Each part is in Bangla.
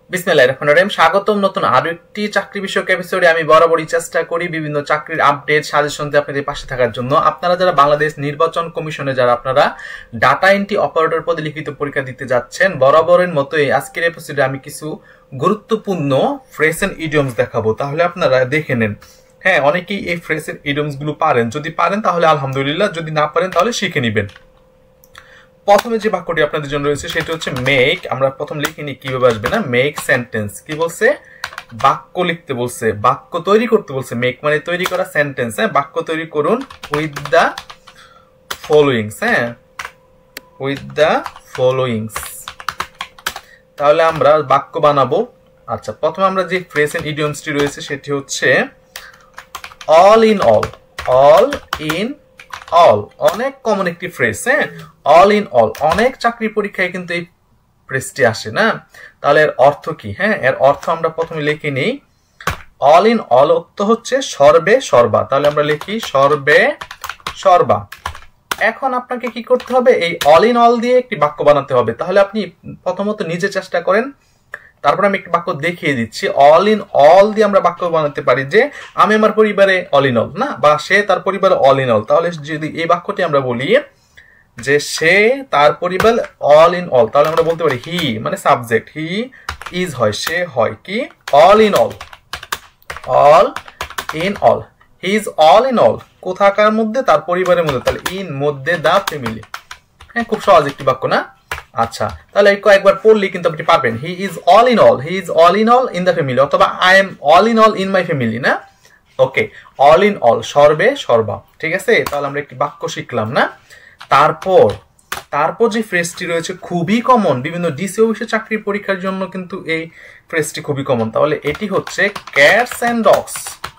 বিসমিল্লাহির রহমানির রহিম। স্বাগতম নতুন আরো একটি চাকরি বিষয়ক এপিসোডে। আমি বরাবরই চেষ্টা করি বিভিন্ন চাকরির আপডেট সাজেশন দিয়ে আপনাদের পাশে থাকার জন্য। আপনারা যারা বাংলাদেশ নির্বাচন কমিশনে যারা আপনারা ডাটা এন্ট্রি অপারেটর পদে লিখিত পরীক্ষা দিতে যাচ্ছেন, বরাবরের মতোই আজকের এপিসোডে আমি কিছু গুরুত্বপূর্ণ ফ্রেজ এন্ড ইডিয়মস দেখাবো। তাহলে আপনারা দেখে নেন। হ্যাঁ, অনেকেই এই ফ্রেজ এন্ড ইডিয়মস গুলো পারেন। যদি পারেন তাহলে আলহামদুলিল্লাহ, যদি না পারেন তাহলে শিখে নেবেন। প্রথমে যে বাক্যটি আপনাদের জন্য রয়েছে সেটা হচ্ছে মেক। আমরা প্রথম লিখিনি কিভাবে আসবে না, মেক সেন্টেন্স। কি বলছে? বাক্য লিখতে বলছে, বাক্য তৈরি করতে বলছে। মেক মানে তৈরি করা, সেন্টেন্স। হ্যাঁ, বাক্য তৈরি করুন উইথ দা ফলোইংস। হ্যাঁ, উইথ দা ফলোইংস। তাহলে আমরা বাক্য বানাবো। আচ্ছা, প্রথমে আমরা যে ফ্রেজ এন্ড ইডিয়মসটি রয়েছে সেটি হচ্ছে all in all. All in all অনেক কমন একটি ফ্রেজ। হ্যাঁ, অল ইন অল অনেক চাকরি পরীক্ষায় কিন্তু এই ফ্রেজটি আসে না। তাহলে এর অর্থ কি? হ্যাঁ, এর অর্থ আমরা প্রথমে লিখে নিই। অল ইন অল অর্থ হচ্ছে সর্বে সর্বা। তাহলে আমরা লিখি সর্বে সর্বা। এখন আপনাকে কি করতে হবে? এই অল ইন অল দিয়ে একটি বাক্য বানাতে হবে। তাহলে আপনি প্রথমত নিজে চেষ্টা করেন, তারপর আমি একটি বাক্য দেখিয়ে দিচ্ছি। অল ইন অল দিয়ে আমরা বাক্য বানাতে পারি যে আমি আমার পরিবারে অল ইন অল, না, বা সে তার পরিবারে অল ইন অল। তাহলে যদি এই বাক্যটি আমরা বলি যে সে তার পরিবার অল ইন অল, তাহলে আমরা বলতে পারি হি মানে সাবজেক্ট, হি ইজ হয়, সে হয় কি all in all. All in all, he is all in all কোথাকার মধ্যে? তার পরিবারের মধ্যে। তাহলে ইন মধ্যে দা ফ্যামিলি। হ্যাঁ, খুব সহজ একটি বাক্য না? আচ্ছা, তাহলে কয়েকবার পড়লেই কিন্তু আপনি পারবেন। He is all in all, he is all in all in the family, অথবা I am all in all in my family. না, ওকে, অল ইন অল সর্বে সর্বা। ঠিক আছে, তাহলে আমরা একটি বাক্য শিখলাম না? তারপর যে ফ্রেজটি রয়েছে খুবই কমন, বিভিন্ন ডিসি অফিসে চাকরির পরীক্ষার জন্য কিন্তু এই ফ্রেজটি খুবই কমন। তাহলে এটি হচ্ছে cats and dogs.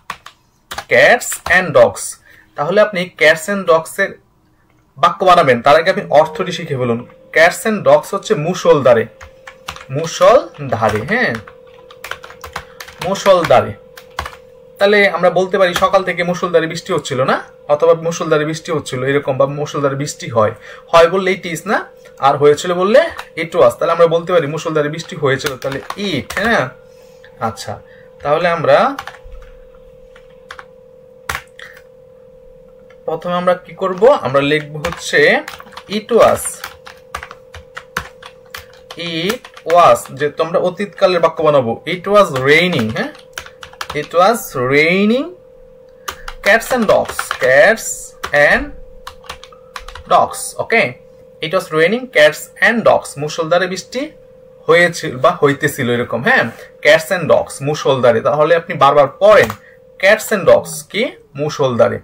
Cats and dogs. তাহলে আপনি ক্যাটস এন্ড ডগস এর বাক্য বানাবেন, তার আগে আপনি অর্থটি শিখে বলুন। ক্যাটস এন্ড ডগস হচ্ছে মুষলধারে। মুষলধারে, হ্যাঁ, মুষলধারে। তাহলে আমরা বলতে পারি সকাল থেকে মুষলধারে বৃষ্টি হচ্ছিল, না, অথবা মুষলধারে বৃষ্টি হচ্ছিল এরকম, বা মুষলধারে বৃষ্টি হয়। হয় বললে ইট ইজ, না, আর হয়েছিল বললে ইট ওয়াজ। তাহলে আমরা বলতে পারি মুষলধারে বৃষ্টি হয়েছিল, তাহলে ইট। হ্যাঁ, আচ্ছা, তাহলে আমরা প্রথমে আমরা কি করব? আমরা লিখব হচ্ছে ইট ওয়াজ। ইট ওয়াজ, যেহেতু আমরা অতীতকালের বাক্য বানাবো। It was raining. হ্যাঁ, it was raining cats and dogs. Cats and dogs. Okay, it was raining cats and dogs. মুষলধারে বৃষ্টি হয়েছিল বা হইতেছিল এরকম। হ্যাঁ, cats and dogs মুষলধারে। তাহলে আপনি বারবার পড়েন cats and dogs কি মুষলধারে।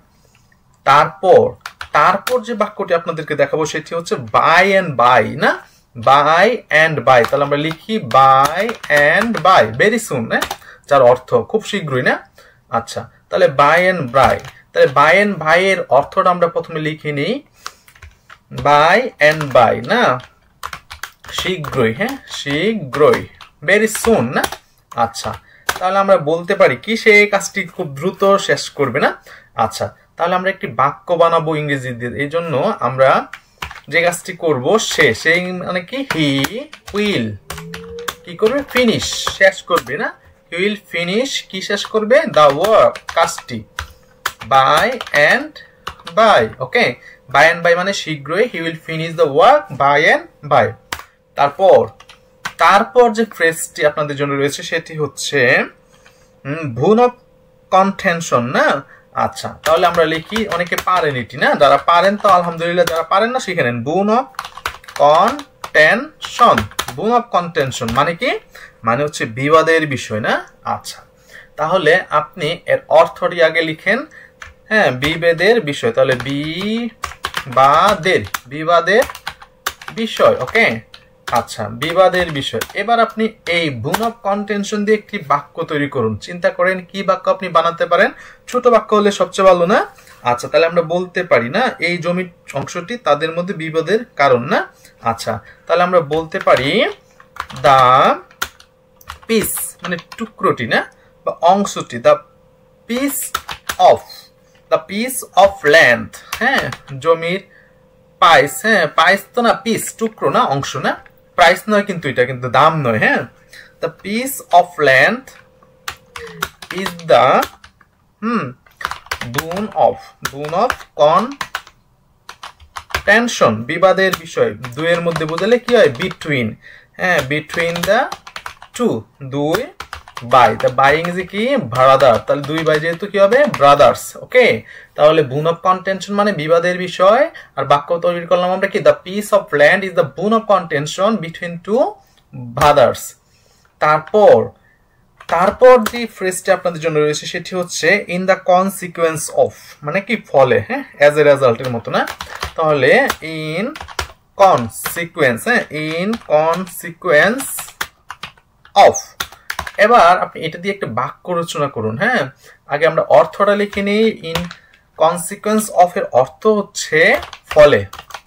তারপর যে বাক্যটি আপনাদেরকে দেখাবো সেটি হচ্ছে বাই এন্ড বাই। না, বাই এন্ড বাই। তাহলে আমরা লিখি by and by, very soon. হ্যাঁ, যার অর্থ খুব শীঘ্রই। না, আচ্ছা, তাহলে বাই এন্ড বাই। তাহলে বাই এন্ড বাই এর অর্থটা আমরা প্রথমে লিখে নিই। বাই এন্ড বাই, না, শীঘ্রই। হ্যাঁ, শীঘ্রই, ভেরি সুন। না, আচ্ছা, তাহলে আমরা বলতে পারি কি সে কাজটি খুব দ্রুত শেষ করবে। না, আচ্ছা, তাহলে আমরা একটি বাক্য বানাবো ইংরেজি দিয়ে। এই জন্য আমরা যে কাজটি করব, সেই মানে কি হি উইল কি করবে? ফিনিশ, শেষ করবে। না, he will finish কি শেষ করবে? the work কাজটি। by and by, okay, by and by মানে শীঘ্রই। he will finish the work by and by। তারপর যে ফ্রেজটি আপনাদের জন্য রয়েছে সেটি হচ্ছে boon of contention। না, আচ্ছা, তাহলে আমরা লিখি, অনেকে পারেন এটি, না, যারা পারেন তো আলহামদুলিল্লাহ, যারা পারেন না শিখে নেন। boon of contention। boon of contention মানে কি? মানে হচ্ছে বিবাদের বিষয়। না, আচ্ছা, তাহলে আপনি এর অর্থটি আগে লিখেন। হ্যাঁ, বিবাদের বিষয়। তাহলে বিবাদের বিষয়। ওকে, আচ্ছা, বিবাদের বিষয়। এবার আপনি এই বুন অফ কন্টেনশন দিয়ে একটি বাক্য তৈরি করুন। চিন্তা করেন কি বাক্য আপনি বানাতে পারেন। ছোট বাক্য হলে সবচেয়ে ভালো। না, আচ্ছা, তাহলে আমরা বলতে পারি না এই জমির অংশটি তাদের মধ্যে বিবাদের কারণ। না, আচ্ছা, তাহলে আমরা বলতে পারি দা পিস মানে টুকরোটি, না, বা অংশটি, দ্য পিস অফ ল্যান্ড। হ্যাঁ, জমির পাইস। হ্যাঁ, পাইস তো না, পিস টুকরো, না, অংশ। না, প্রাইস নয় কিন্তু, এটা কিন্তু দাম নয়। হ্যাঁ, the piece of land is the boon of contention, বিবাদের বিষয়। দুইয়ের মধ্যে বোঝালে কি হয়? বিটুইন। হ্যাঁ, বিটুইন দ্য টু, দুই বাই, দ্য বাইং যে কি? ব্রাদার, তাহলে দুই বাই যেহেতু কি হবে? ব্রাদার্স। ওকে, তাহলে বুন অফ কন্টেনশন মানে বিবাদের বিষয়, আর বাক্য তৈরি করলাম আমরা কি? The piece of land is the bone of contention between two brothers. তারপর যে ফ্রেজটা আপনাদের জন্য রয়েছে সেটি হচ্ছে ইন দ্য কনসিকুয়েন্স অফ, মানে কি? ফলে। হ্যাঁ, অ্যাজ এ রেজাল্টের মতো না? তাহলে ইন কনসিকুয়েন্স, হ্যাঁ, ইন কনসিকুয়েন্স অফ। এবার আপনি এটা দিয়ে একটা বাক্য রচনা করুন। হ্যাঁ, আগে আমরা অর্থটা লিখে নিই। ইন কনসিকুয়েন্স অফ এর অর্থ হচ্ছে ফলে।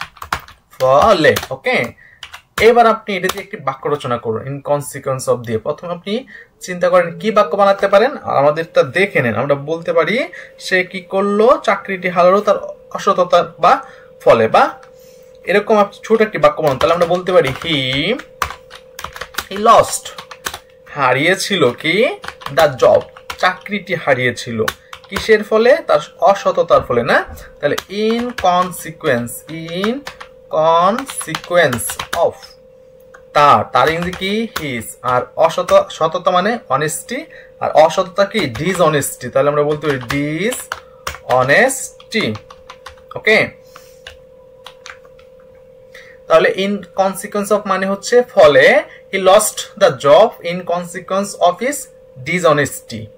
ওকে, এবার আপনি এটা দিয়ে একটি বাক্য রচনা করুন ইন কনসিকুয়েন্স অফ দিয়ে। প্রথমে আপনি চিন্তা করেন কি বাক্য বানাতে পারেন, আর আমাদেরটা দেখে নেন। আমরা বলতে পারি সে কি করলো? চাকরিটি হারালো তার অসততার বা ফলে, বা এরকম ছোট একটি বাক্য বানান। তাহলে আমরা বলতে পারি হি লস্ট, হারিয়েছিল কি? দ্য জব, চাকরিটি হারিয়েছিল কিসের ফলে? তার অসততার ফলে, না? তাহলে ইন কনসিকুয়েন্স অফ, তার ইংরেজি কি? হিজ। আর সততা মানে অনেস্টি, আর অসততা কি? ডিসঅনেস্টি। তাহলে আমরা বলতে পারি ডিসঅনেস্টি। ওকে, তাহলে ইন কনসিকুয়েন্স অফ মানে হচ্ছে ফলে। He lost the job in consequence of his dishonesty.